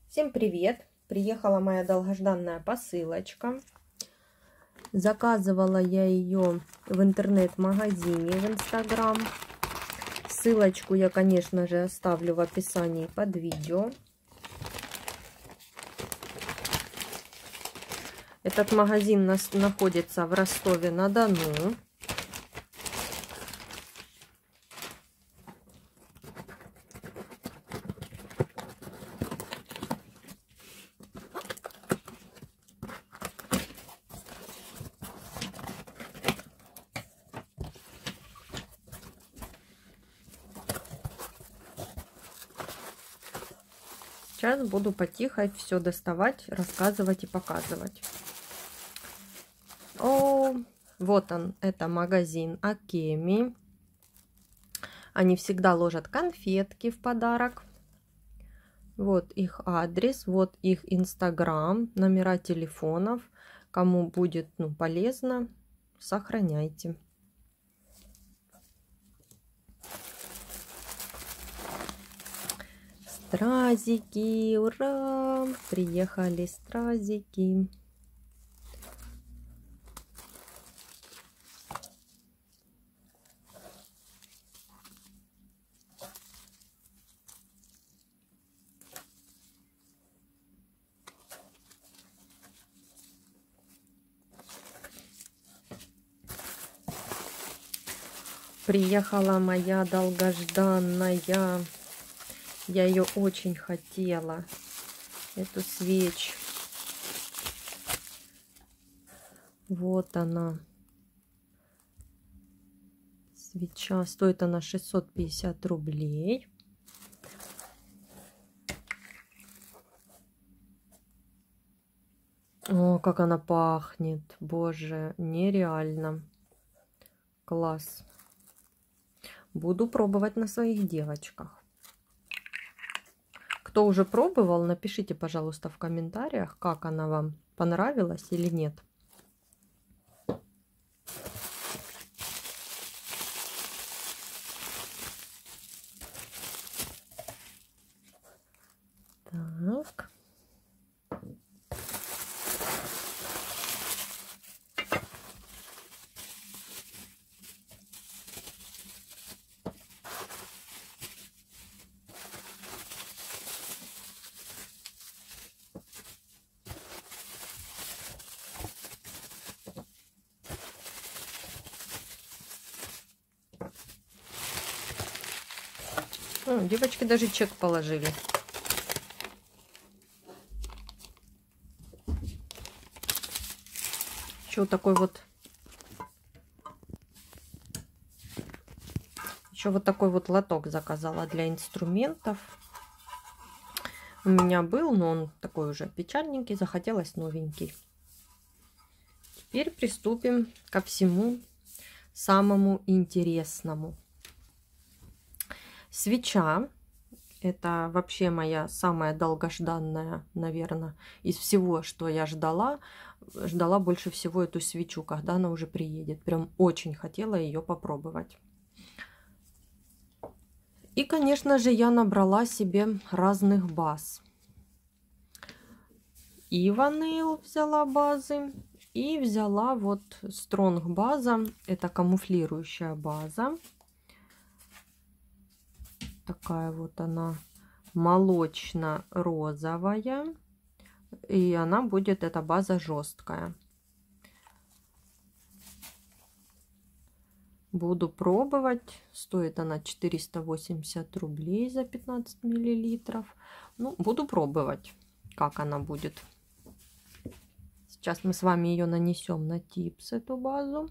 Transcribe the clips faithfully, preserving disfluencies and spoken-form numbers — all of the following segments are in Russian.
Всем привет! Приехала моя долгожданная посылочка. Заказывала я ее в интернет-магазине в Инстаграм. Ссылочку я, конечно же, оставлю в описании под видео. Этот магазин находится в Ростове-на-Дону. Сейчас буду потихо все доставать, рассказывать и показывать. О, вот он, это магазин Акеми. Они всегда ложат конфетки в подарок. Вот их адрес, вот их Инстаграм, номера телефонов. Кому будет ну, полезно, сохраняйте. Стразики, ура! Приехали стразики. Приехала моя долгожданная. Я ее очень хотела. Эту свечь. Вот она. Свеча. Стоит она шестьсот пятьдесят рублей. О, как она пахнет. Боже, нереально. Класс. Буду пробовать на своих девочках. Кто уже пробовал, напишите, пожалуйста, в комментариях, как она вам понравилась или нет. Так. О, девочки даже чек положили. Еще вот такой вот. Еще вот такой вот лоток заказала для инструментов. У меня был, но он такой уже печальненький. Захотелось новенький. Теперь приступим ко всему самому интересному. Свеча. Это вообще моя самая долгожданная, наверное, из всего, что я ждала. Ждала больше всего эту свечу, когда она уже приедет. Прям очень хотела ее попробовать. И, конечно же, я набрала себе разных баз. И Ванил взяла базы. И взяла вот Стронг база. Это камуфлирующая база. Такая вот она молочно-розовая. И она будет, эта база, жесткая. Буду пробовать. Стоит она четыреста восемьдесят рублей за пятнадцать миллилитров. Ну, буду пробовать, как она будет. Сейчас мы с вами ее нанесем на типс, эту базу.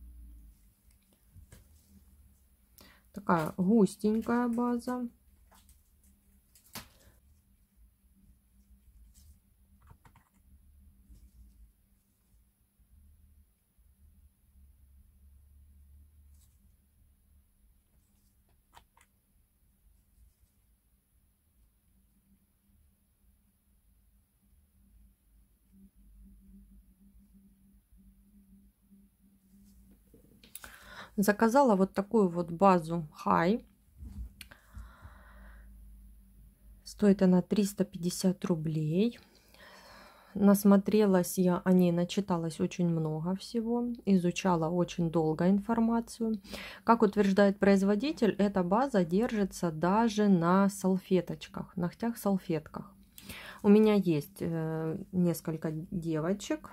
Такая густенькая база. Заказала вот такую вот базу High. Стоит она триста пятьдесят рублей. Насмотрелась я о ней, начиталась очень много всего, изучала очень долго информацию. Как утверждает производитель, эта база держится даже на салфеточках, ногтях-салфетках. У меня есть э, несколько девочек,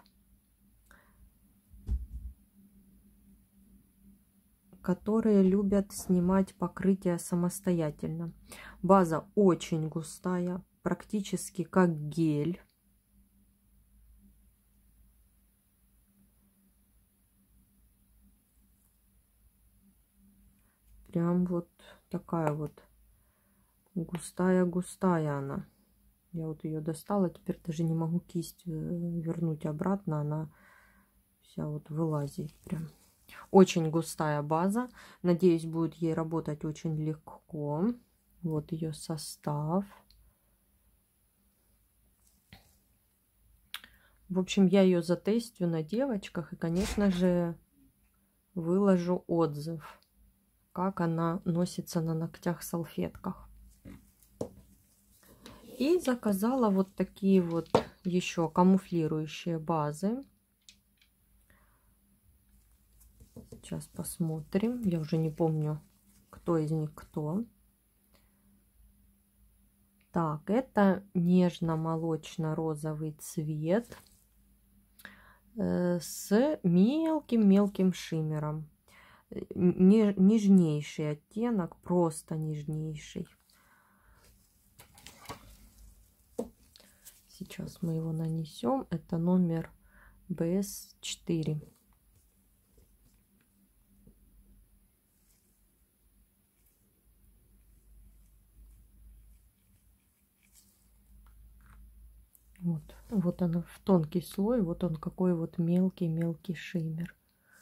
которые любят снимать покрытие самостоятельно. База очень густая, практически как гель. Прям вот такая вот густая-густая она. Я вот ее достала, теперь даже не могу кисть вернуть обратно. Она вся вот вылазит прям. Очень густая база. Надеюсь, будет ей работать очень легко. Вот ее состав. В общем, я ее затестю на девочках и, конечно же, выложу отзыв, как она носится на ногтях-салфетках. И заказала вот такие вот еще камуфлирующие базы. Сейчас посмотрим. Я уже не помню, кто из них кто. Так, это нежно-молочно-розовый цвет с мелким-мелким шиммером. Нежнейший оттенок, просто нежнейший. Сейчас мы его нанесем. Это номер бэ эс четыре. Вот, вот оно в тонкий слой. Вот он какой вот мелкий-мелкий шиммер.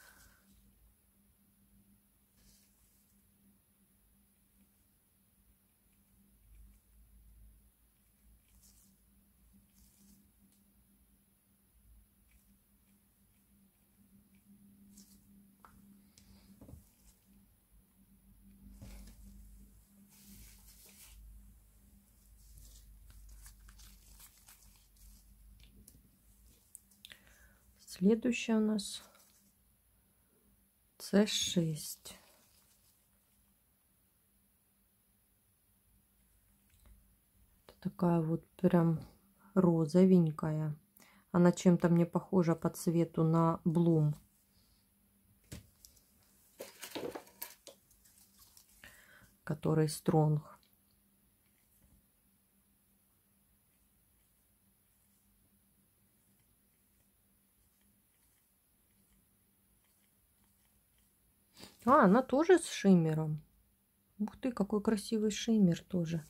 Следующая у нас цэ шесть. Это такая вот прям розовенькая. Она чем-то мне похожа по цвету на Bloom. Который Strong. А, она тоже с шиммером. Ух ты, какой красивый шиммер тоже.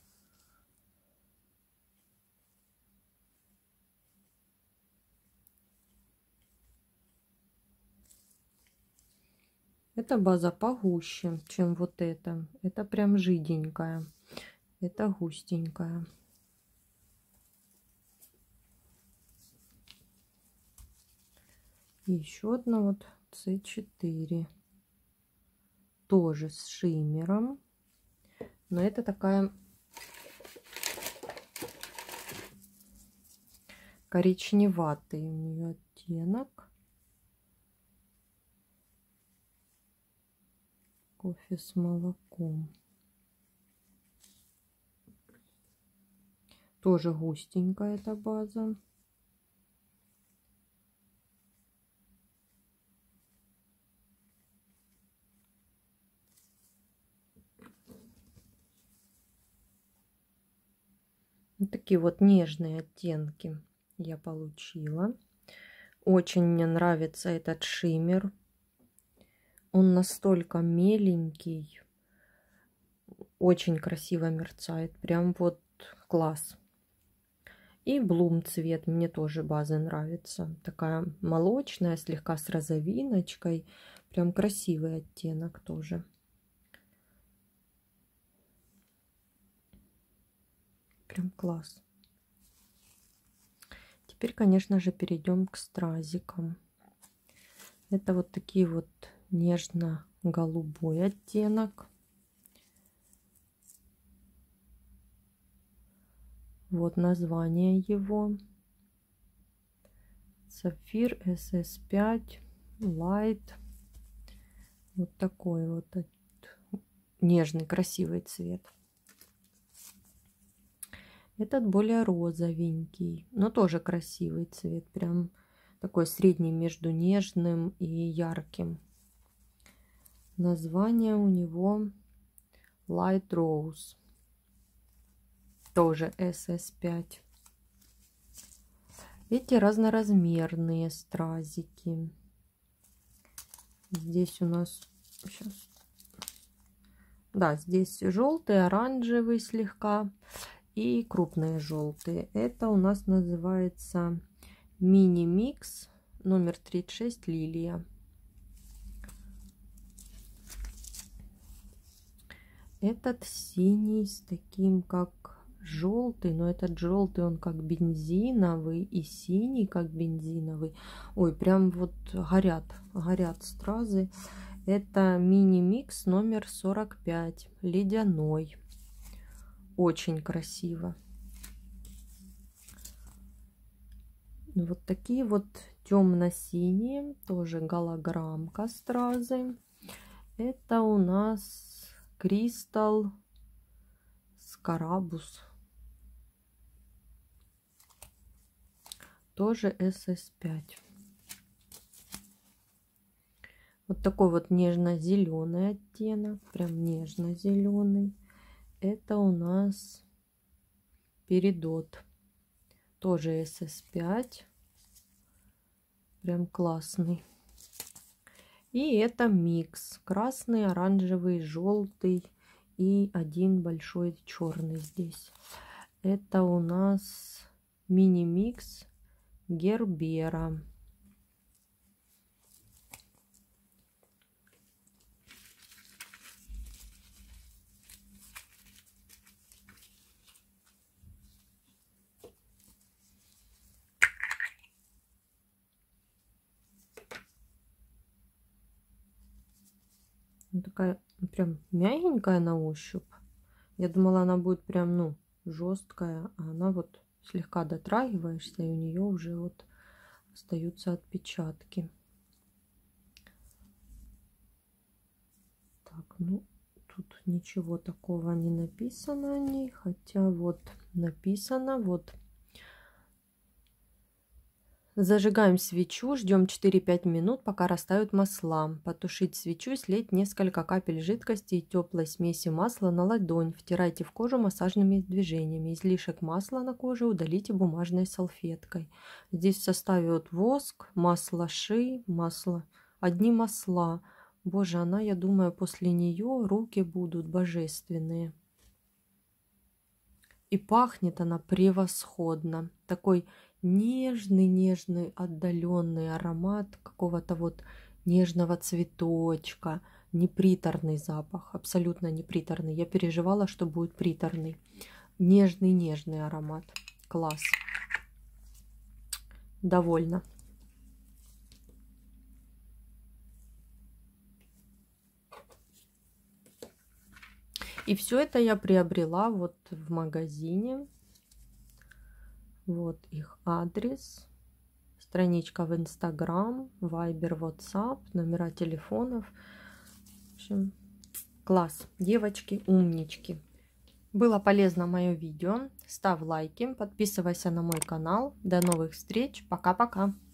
Эта база погуще, чем вот эта. Это прям жиденькая. Это густенькая. И еще одна вот цэ четыре. Тоже с шиммером. Но это такая коричневатый у нее оттенок. Кофе с молоком. Тоже густенькая эта база. Вот такие вот нежные оттенки я получила. Очень мне нравится этот шиммер. Он настолько меленький, очень красиво мерцает, прям вот класс. И Bloom цвет мне тоже база нравится. Такая молочная, слегка с розовиночкой. Прям красивый оттенок тоже. Прям класс. Теперь, конечно же, перейдем к стразикам. Это вот такие вот нежно-голубой оттенок. Вот название его. Сапфир эс эс пять Light. Вот такой вот нежный, красивый цвет. Этот более розовенький, но тоже красивый цвет. Прям такой средний между нежным и ярким. Название у него Light Rose. Тоже эс эс пять. Эти разноразмерные стразики. Здесь у нас сейчас, да, здесь желтый, оранжевый слегка и крупные желтые. Это у нас называется мини-микс номер тридцать шесть Лилия. Этот синий с таким как желтый, но этот желтый он как бензиновый и синий как бензиновый. Ой, прям вот горят, горят стразы. Это мини-микс номер сорок пять, ледяной. Очень красиво. Вот такие вот темно-синие, тоже голограммка стразы. Это у нас Кристалл Скарабус. Тоже эс эс пять. Вот такой вот нежно-зеленый оттенок. Прям нежно-зеленый. Это у нас Передот. Тоже эс эс пять. Прям классный. И это микс. Красный, оранжевый, желтый и один большой черный здесь. Это у нас мини-микс Гербера. Такая прям мягенькая на ощупь. Я думала, она будет прям, ну, жесткая, а она вот слегка дотрагиваешься, и у нее уже вот остаются отпечатки. Так, ну, тут ничего такого не написано о ней, хотя вот написано, вот. Зажигаем свечу, ждем четыре-пять минут, пока растают масла. Потушить свечу и слить несколько капель жидкости и теплой смеси масла на ладонь. Втирайте в кожу массажными движениями. Излишек масла на коже удалите бумажной салфеткой. Здесь в составе вот воск, масло ши, масло. Одни масла. Боже, она, я думаю, после нее руки будут божественные. И пахнет она превосходно. Такой нежный-нежный отдаленный аромат какого-то вот нежного цветочка. Неприторный запах, абсолютно неприторный. Я переживала, что будет приторный. Нежный-нежный аромат. Класс. Довольна. И все это я приобрела вот в магазине. Вот их адрес, страничка в Инстаграм, Вайбер, Ватсап, номера телефонов. В общем, класс. Девочки, умнички. Было полезно мое видео. Ставь лайки, подписывайся на мой канал. До новых встреч. Пока-пока.